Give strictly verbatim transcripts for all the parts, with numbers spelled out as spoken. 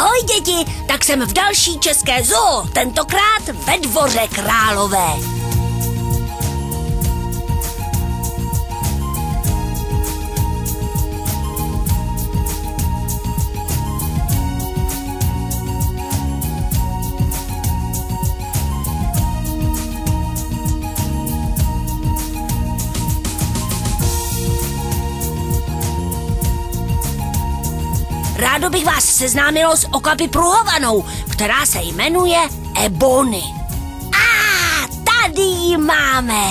Ahoj děti, tak jsem v další české zoo, tentokrát ve Dvoře Králové. Rádo bych vás seznámilo s okapi pruhovanou, která se jmenuje Ebony. A tady ji máme.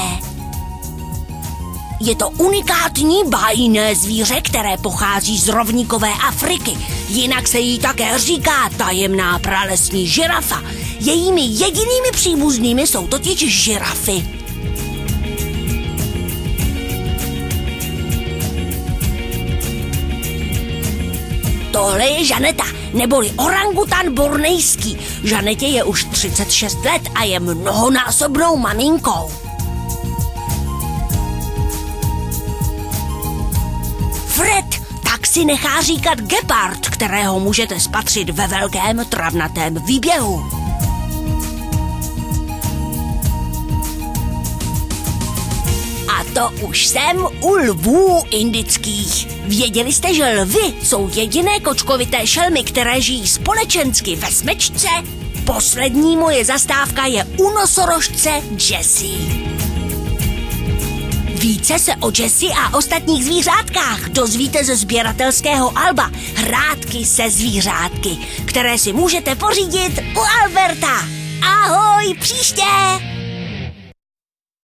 Je to unikátní bájné zvíře, které pochází z rovníkové Afriky. Jinak se jí také říká tajemná pralesní žirafa. Jejími jedinými příbuznými jsou totiž žirafy. Tohle je Žaneta, neboli orangutan bornejský. Žanetě je už třicet šest let a je mnohonásobnou maminkou. Fred tak si nechá říkat gepard, kterého můžete spatřit ve velkém travnatém výběhu. A to už jsem u lvů indických. Věděli jste, že lvy jsou jediné kočkovité šelmy, které žijí společensky ve smečce? Poslední moje zastávka je u nosorožce Jessie. Více se o Jessie a ostatních zvířátkách dozvíte ze sběratelského alba Hrátky se zvířátky, které si můžete pořídit u Alberta. Ahoj, příště!